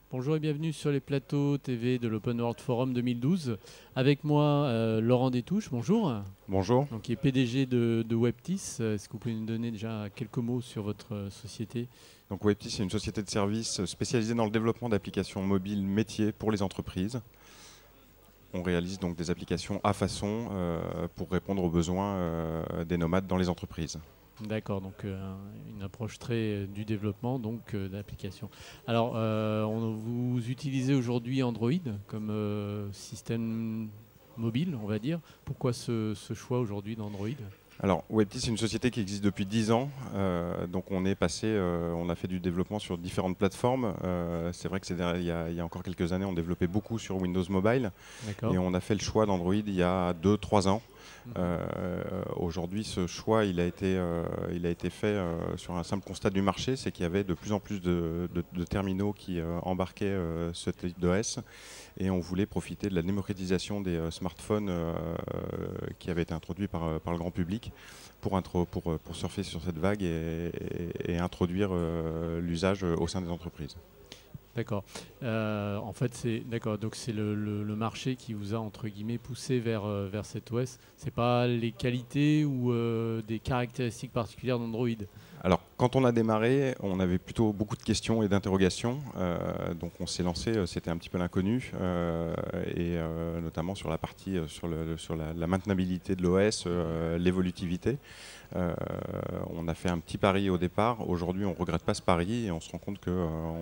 Bonjour et bienvenue sur les plateaux TV de l'Open World Forum 2012. Avec moi, Laurent Détouche, bonjour. Bonjour. Donc, qui est PDG de Webtis. Est-ce que vous pouvez nous donner déjà quelques mots sur votre société? Donc Webtis, c'est une société de services spécialisée dans le développement d'applications mobiles métiers pour les entreprises. On réalise donc des applications à façon pour répondre aux besoins des nomades dans les entreprises. D'accord, donc une approche très du développement, donc d'application. Alors, vous utilisez aujourd'hui Android comme système mobile, on va dire. Pourquoi ce choix aujourd'hui d'Android? Alors Webtis, c'est une société qui existe depuis 10 ans. Donc on est passé, on a fait du développement sur différentes plateformes. C'est vrai que il y a encore quelques années, on développait beaucoup sur Windows Mobile. D'accord. Et on a fait le choix d'Android il y a 2-3 ans. Aujourd'hui, ce choix il a été fait sur un simple constat du marché, c'est qu'il y avait de plus en plus de terminaux qui embarquaient ce type d'OS, et on voulait profiter de la démocratisation des smartphones qui avait été introduit par le grand public pour surfer sur cette vague et introduire l'usage au sein des entreprises. D'accord. En fait, c'est le marché qui vous a entre guillemets poussé vers cet OS. C'est pas les qualités ou des caractéristiques particulières d'Android. Alors, quand on a démarré, on avait plutôt beaucoup de questions et d'interrogations. Donc, on s'est lancé, c'était un petit peu l'inconnu, notamment sur la partie sur la maintenabilité de l'OS, l'évolutivité. On a fait un petit pari au départ. Aujourd'hui, on ne regrette pas ce pari et on se rend compte que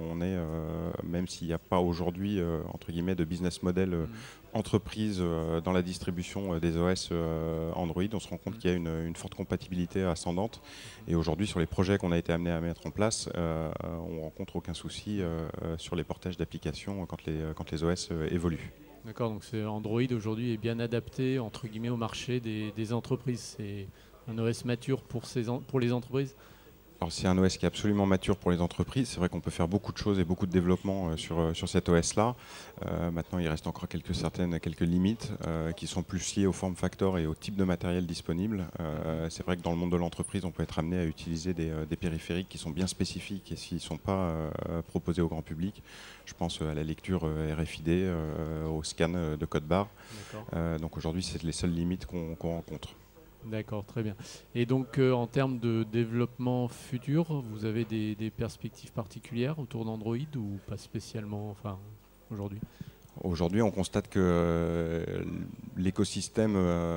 même s'il n'y a pas aujourd'hui entre guillemets de business model entreprise dans la distribution des OS Android, on se rend compte qu'il y a une forte compatibilité ascendante. Et aujourd'hui, sur les projets qu'on a été amené à mettre en place, on rencontre aucun souci sur les portages d'applications quand les OS évoluent. D'accord. Donc Android aujourd'hui est bien adapté entre guillemets au marché des entreprises. C'est un OS mature pour les entreprises. Alors c'est un OS qui est absolument mature pour les entreprises. C'est vrai qu'on peut faire beaucoup de choses et beaucoup de développement sur cet OS-là. Maintenant, il reste encore quelques limites qui sont plus liées au form factor et au type de matériel disponible. C'est vrai que dans le monde de l'entreprise, on peut être amené à utiliser des périphériques qui sont bien spécifiques et s'ils ne sont pas proposés au grand public. Je pense à la lecture RFID, au scan de code barre. Donc aujourd'hui, c'est les seules limites qu'on rencontre. D'accord, très bien. Et donc, en termes de développement futur, vous avez des perspectives particulières autour d'Android ou pas spécialement, enfin, aujourd'hui? Aujourd'hui, on constate que l'écosystème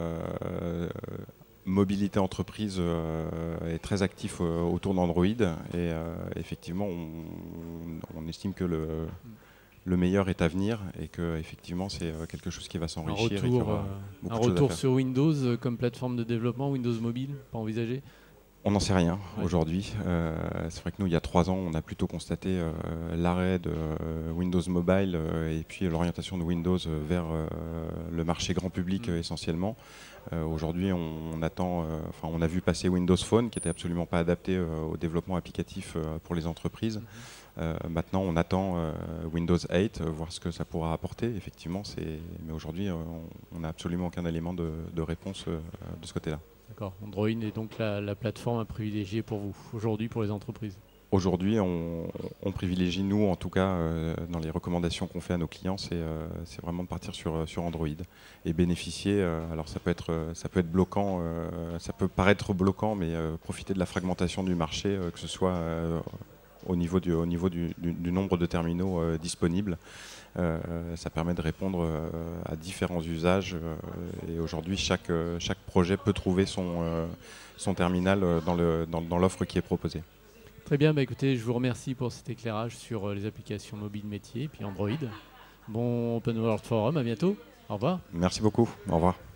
mobilité entreprise est très actif autour d'Android et effectivement, on estime que le meilleur est à venir et que effectivement c'est quelque chose qui va s'enrichir et qu'il y aura beaucoup de choses à retour faire. sur Windows comme plateforme de développement, Windows Mobile, pas envisagé? On n'en sait rien Ouais. aujourd'hui. C'est vrai que nous, il y a 3 ans, on a plutôt constaté l'arrêt de Windows Mobile et puis l'orientation de Windows vers le marché grand public essentiellement. Aujourd'hui, on a vu passer Windows Phone, qui n'était absolument pas adapté au développement applicatif pour les entreprises. Maintenant, on attend Windows 8, voir ce que ça pourra apporter. Effectivement, mais aujourd'hui, on n'a absolument aucun élément de réponse de ce côté-là. D'accord. Android est donc la plateforme à privilégier pour vous, aujourd'hui, pour les entreprises. Aujourd'hui, on privilégie, nous, en tout cas, dans les recommandations qu'on fait à nos clients, c'est vraiment de partir sur Android et bénéficier. Alors, ça peut être bloquant, ça peut paraître bloquant, mais profiter de la fragmentation du marché, que ce soit au niveau du nombre de terminaux disponibles. Ça permet de répondre à différents usages et aujourd'hui, chaque projet peut trouver son terminal dans l'offre qui est proposée. Très bien, bah écoutez, je vous remercie pour cet éclairage sur les applications mobiles métiers et puis Android. Bon Open World Forum, à bientôt. Au revoir. Merci beaucoup. Au revoir.